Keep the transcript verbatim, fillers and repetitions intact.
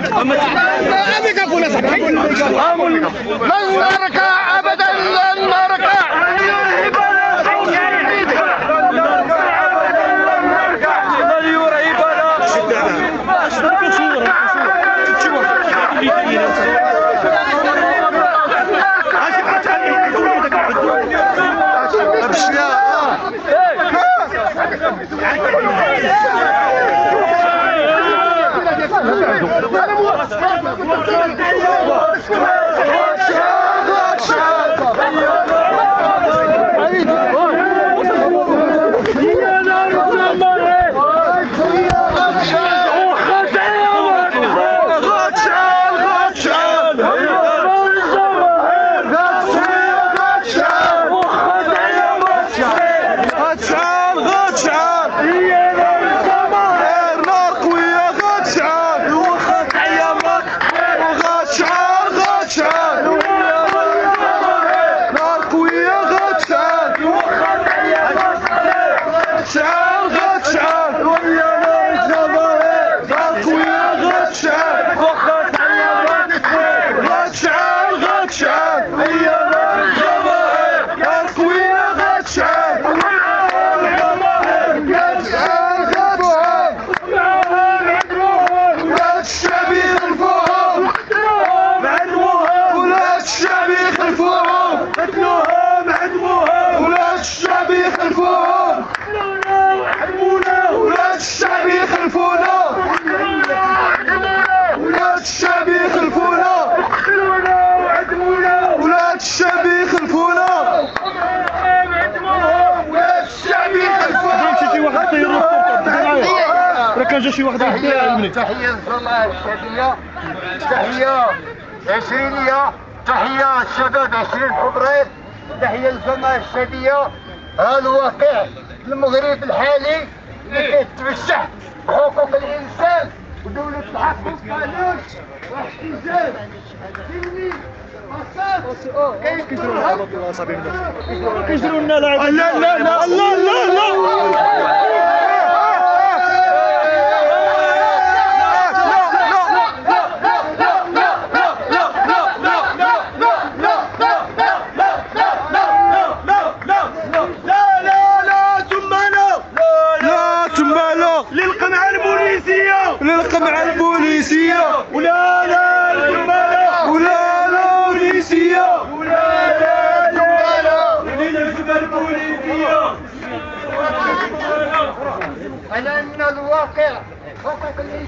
نركع ابدا، لن نركع. كان جا شي واحد تحية تحية للجماعة الشعبية، تحية عشرينية، تحية الشباب عشرين فبراير، تحية للجماعة الشعبية. ها الواقع في المغرب الحالي اللي كيتمسح بحقوق الإنسان ودولة الحق والقانون واحتجاج سلمي بسيط. كيجروا لنا لاعب. لا لا لا لا لا لا للقمع البوليسية ولا لا الجمالة ولا لا البوليسية ولا لا الجمالة للجمال البوليسية. على أن الواقع حقوق